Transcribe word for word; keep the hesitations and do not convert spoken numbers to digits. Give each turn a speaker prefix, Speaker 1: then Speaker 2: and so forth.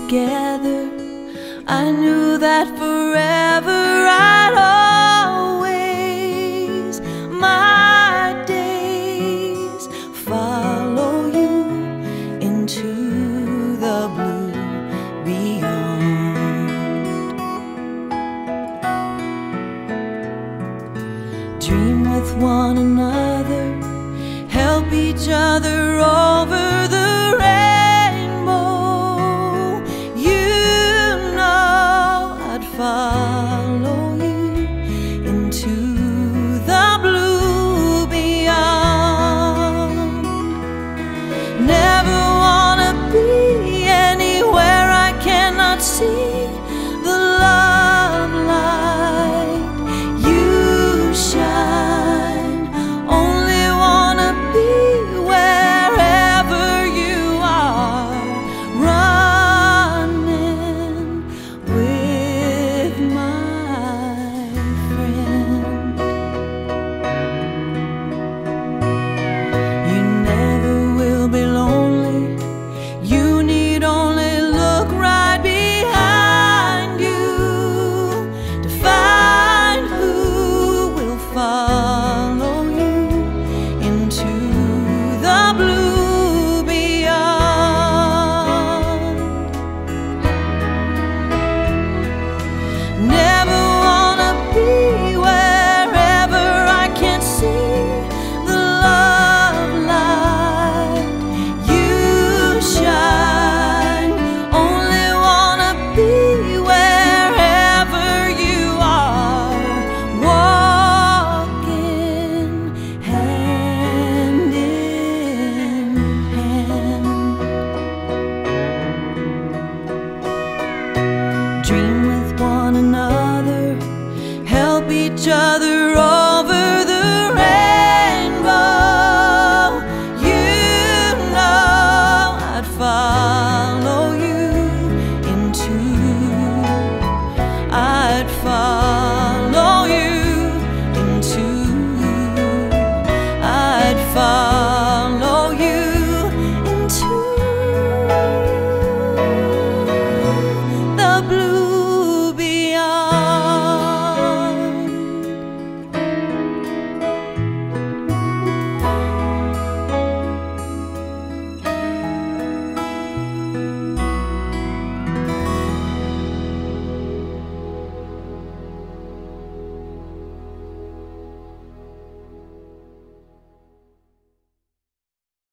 Speaker 1: together, I knew that forever I'd always, my days, follow you into the blue beyond. Dream with one another, help each other over the follow you into the blue beyond. Never wanna be anywhere I cannot see the love light you shine. Only wanna be wherever you are, running with follow you into the blue beyond. Never wanna be wherever I can't see the love light you shine. Only wanna be wherever you are, walking hand in hand. Dream with one another, help each other